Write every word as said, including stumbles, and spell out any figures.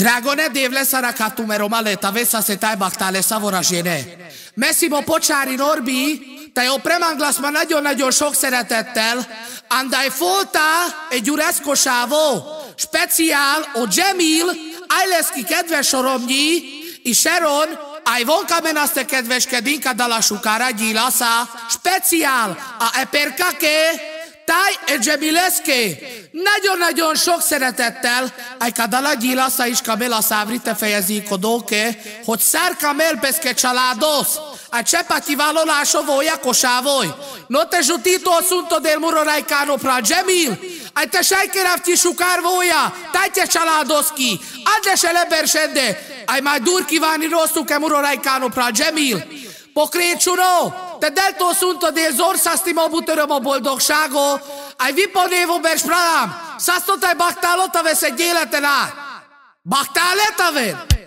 Dragone devle sarakatu meromale tavesa se taj baktale savorazséne. Messzimo Pocsári Norbi, te jó premanglasz ma nagyon-nagyon sok szeretettel, andai folta egy ureszkosávó, speciál o Jamil, Ajleszki kedves soromnyi, és Sharon, aj vonkamen azt a kedveskedink a dalasukára gyílasza, speciál a eperkake, táj e Jamileszke. Nagyon-nagyon sok szeretettel, aj kadala gyílasza is kamela szávrite fejezíkodóke, hogy szárkamel peszke családosz, a csepati vállalásovó jakosávoj. No te zsutító szunto del murorajkáno pra Jamil, aj te sajkeravti sukárvója, tajte családoszki, adlese lebersende, aj majd dur kívánni rosszuk-e murorajkáno pra Jamil. Pokrécsuro, te deltó szunto del zorszasztima butöröm a boldogságo, aj viponévo bers prám, szasztotaj baktálota vesz egy életen át. Baktáleta ven!